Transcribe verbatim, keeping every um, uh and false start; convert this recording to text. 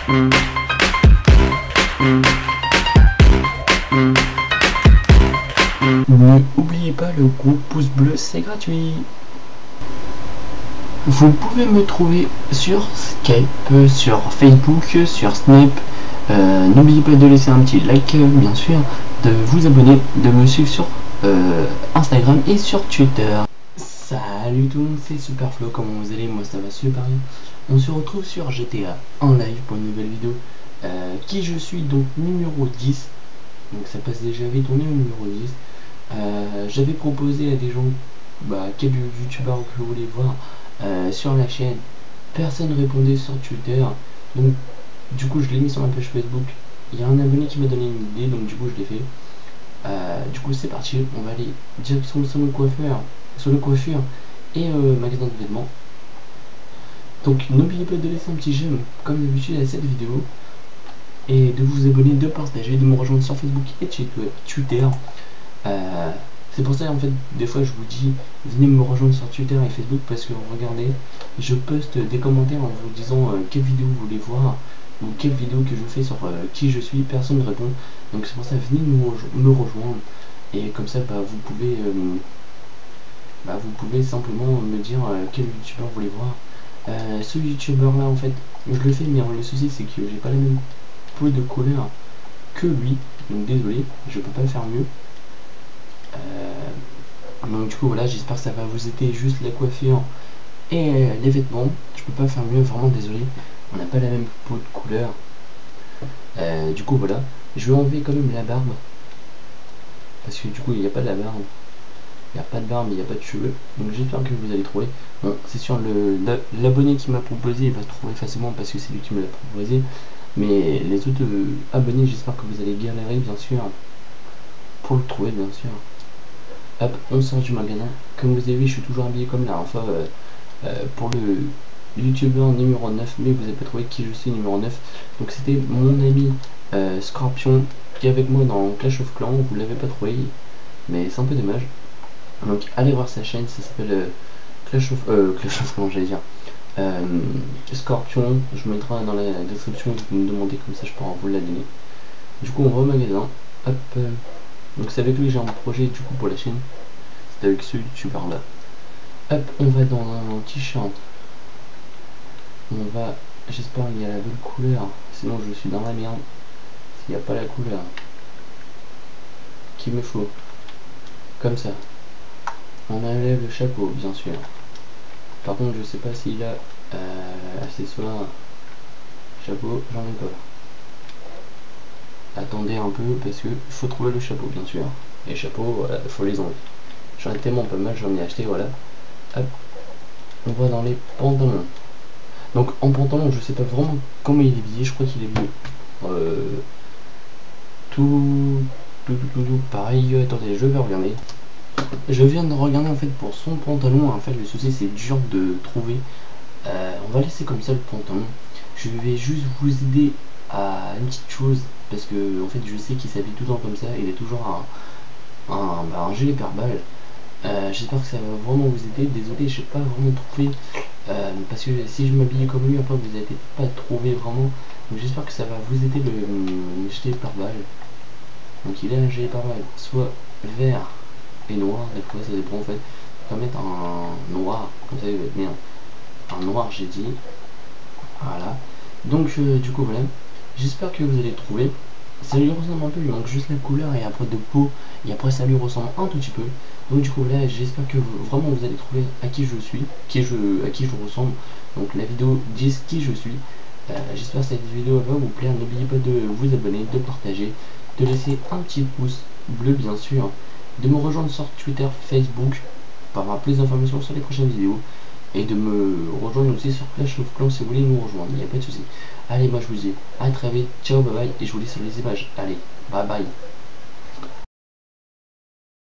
N'oubliez pas le gros pouce bleu, c'est gratuit. Vous pouvez me trouver sur Skype, sur Facebook, sur Snap. Euh, N'oubliez pas de laisser un petit like, bien sûr, de vous abonner, de me suivre sur euh, Instagram et sur Twitter. Salut tout le monde, c'est Superflo, comment vous allez? Moi ça va super bien. On se retrouve sur G T A en live pour une nouvelle vidéo. Euh, qui je suis, donc numéro dix. Donc ça passe déjà vite, on est au numéro dix. Euh, J'avais proposé à des gens bah, quel youtubeur que vous voulez voir euh, sur la chaîne. Personne répondait sur Twitter. Donc du coup je l'ai mis sur ma page Facebook. Il y a un abonné qui m'a donné une idée, donc du coup je l'ai fait. Euh, du coup c'est parti, on va aller direct sur le salon de coiffeur, sur le coiffure et euh, magasin de vêtements. Donc n'oubliez pas de laisser un petit j'aime comme d'habitude à cette vidéo et de vous abonner, de partager, de me rejoindre sur Facebook et Twitter. Euh, c'est pour ça en fait des fois je vous dis venez me rejoindre sur Twitter et Facebook parce que regardez, je poste des commentaires en vous disant euh, quelle vidéo vous voulez voir ou quelle vidéo que je fais sur euh, qui je suis, personne ne répond. Donc c'est pour ça venez me, rejo me rejoindre et comme ça bah, vous pouvez euh, bah, vous pouvez simplement me dire euh, quel youtubeur vous voulez voir. Euh, ce youtubeur là en fait je le fais, mais le souci c'est que j'ai pas la même peau de couleur que lui, donc désolé, je peux pas faire mieux. Euh, donc du coup voilà, j'espère que ça va vous aider, juste la coiffure et euh, les vêtements. Je peux pas faire mieux, vraiment désolé, on n'a pas la même peau de couleur. Euh, du coup voilà, je vais enlever quand même la barbe parce que du coup il n'y a pas de la barbe, il n'y a pas de barbe, il n'y a pas de cheveux, donc j'espère que vous allez trouver. Bon, c'est sûr, le l'abonné qui m'a proposé il va se trouver facilement parce que c'est lui qui me l'a proposé, mais les autres euh, abonnés, j'espère que vous allez galérer bien sûr pour le trouver bien sûr. Hop, on sort du magasin. Comme vous avez vu, je suis toujours habillé comme là. Enfin, euh, euh, pour le youtubeur numéro neuf, mais vous n'avez pas trouvé qui je suis numéro neuf. Donc c'était mon ami euh, Scorpion qui est avec moi dans Clash of Clans. Vous l'avez pas trouvé, mais c'est un peu dommage. Donc allez voir sa chaîne, ça s'appelle euh, Clash of euh, Clash of Clans, j'allais dire. Euh, Scorpion, je mettrai dans la description, vous me demandez, comme ça je pourrai vous la donner. Du coup on va au magasin. Hop. Euh, Donc c'est avec lui que j'ai un projet du coup pour la chaîne. C'est avec ce youtubeur là. Hop, on va dans un t-shirt. On va. J'espère qu'il y a la bonne couleur. Sinon je suis dans la merde. S'il n'y a pas la couleur qu'il me faut. Comme ça. On enlève le chapeau, bien sûr. Par contre je sais pas s'il a euh, accessoire. Chapeau, j'en ai pas. Attendez un peu parce que faut trouver le chapeau bien sûr. Les chapeaux, voilà, faut les enlever. J'en ai tellement pas mal, j'en ai acheté, voilà. Hop. On va dans les pantalons. Donc en pantalon, je sais pas vraiment comment il est habillé, je crois qu'il est habillé euh, tout, tout, tout, tout, tout pareil. Attendez, je vais regarder. Je viens de regarder en fait pour son pantalon. En fait, le souci c'est dur de trouver. Euh, on va laisser comme ça le pantalon. Je vais juste vous aider à une petite chose parce que en fait, je sais qu'il s'habille tout le temps comme ça. Il est toujours un, un, bah, un gilet pare-balles. Euh, J'espère que ça va vraiment vous aider. Désolé, je n'ai pas vraiment trouvé euh, parce que si je m'habillais comme lui, après vous n'allez pas trouvé vraiment. Donc j'espère que ça va vous aider le, le gilet pare-balles. Donc il a un gilet pare-balles, soit vert et noir. Des fois ça dépend en fait. On va mettre un noir, comme ça il va être bien. Un noir, j'ai dit. Voilà. Donc euh, du coup voilà. J'espère que vous allez trouver. Ça lui ressemble un peu, il manque juste la couleur et après de peau, et après ça lui ressemble un tout petit peu. Donc du coup là j'espère que vous, vraiment vous allez trouver à qui je suis, qui je, à qui je ressemble. Donc la vidéo dit qui je suis. Euh, j'espère que cette vidéo va vous plaire. N'oubliez pas de vous abonner, de partager, de laisser un petit pouce bleu bien sûr, de me rejoindre sur Twitter, Facebook pour avoir plus d'informations sur les prochaines vidéos. Et de me rejoindre aussi sur Clash of Clans si vous voulez nous rejoindre, il n'y a pas de souci. Allez, moi je vous dis à très vite, ciao, bye bye, et je vous laisse sur les images. Allez, bye bye.